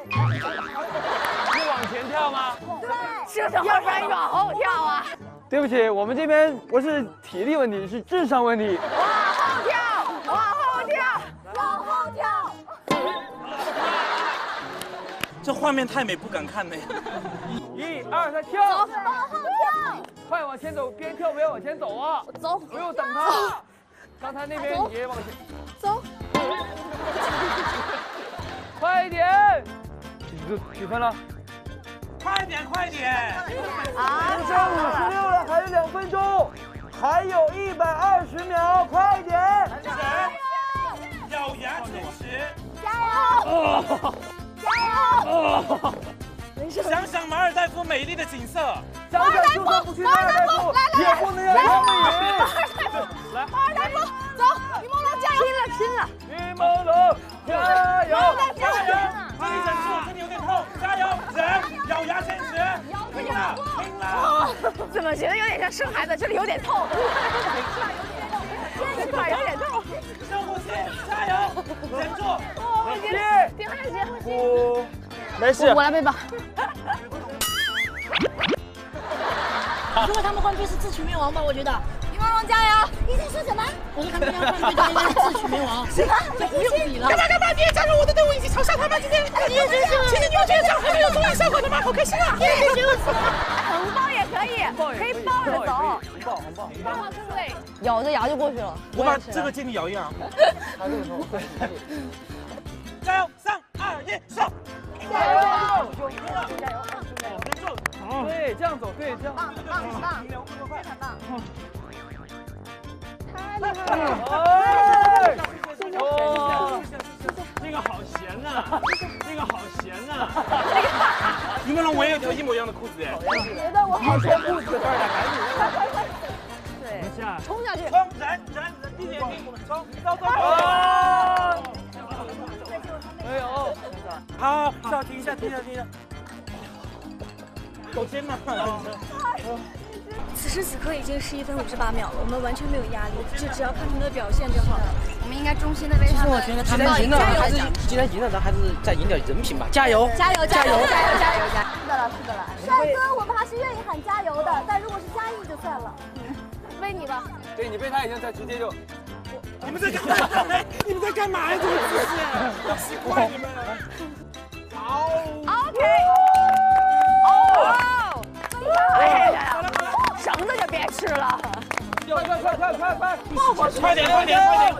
是往前跳吗？ 是的，要不然往后跳啊。 对不起，我们这边不是体力问题，是智商问题。 往后跳，往后跳，往后跳。 这画面太美，不敢看呢。 1、2、3，跳！ 往后跳， 快往前走，边跳边往前走啊！ 走， 不用等他。刚才那边也往前。 走。 快一点！几分了？ 快点，快点！ 啊， 剩56了，还有2分钟，还有120秒，快点！ 咬牙坚持， 加油！加油！ 想想马尔代夫美丽的景色。 想想就算不去马尔代夫，也不能让他们赢。 来，马尔代夫，走！于梦龙加油！拼了！ 于梦龙加油！ 加油！ 快忍住，这里有点痛，加油，忍，咬牙坚持，拼了，拼了！ 怎么觉得有点像生孩子？这里有点痛，这块有点痛。 深呼吸，加油，忍住， 顶还行。 不，没事。 我来背吧。 如果他们换队是自取灭亡吧，我觉得。 于梦龙加油！ 你在说什么？我说他们要换队的应该是自取灭亡。是吗？就不用比了。 干嘛？你也加入我的队伍，一起嘲笑他们？今天，其实你们觉得这样还没有综艺效果的吗？好开心啊！ 红包也可以，可以抱着走。 红包。 对，咬着牙就过去了。 我把这个借你咬一咬。加油！3、2、1，上！ 加油！ 加油！ 忍住。 对，这样走，对，这样。 棒！非常棒！太厉害了！ 哎！ 哇，这个好咸呐，这个好咸呐。于梦龙，我也有条一模一样的裤子哎。 觉得我好羡慕。对，冲下去！ 冲，忍，闭眼睛，冲，走。 哎呦！ 好，停一下。好艰难啊！ 此时此刻已经11分58秒了，我们完全没有压力，就只要看他们的表现就好了。 我们应该衷心的为他们。 我觉得他们赢了，还是既然赢了，咱还是再赢点人品吧。加油！ 加油！是的了。 帅哥，我们还是愿意喊加油的，但如果是加一就算了。 为你吧。 对你被他已经直接就。 你们在干嘛？你们在干嘛呀？这个姿势，要习惯你们。好。 OK。哦。哎呀，绳子就别吃了。 快！ 快点！ 加油！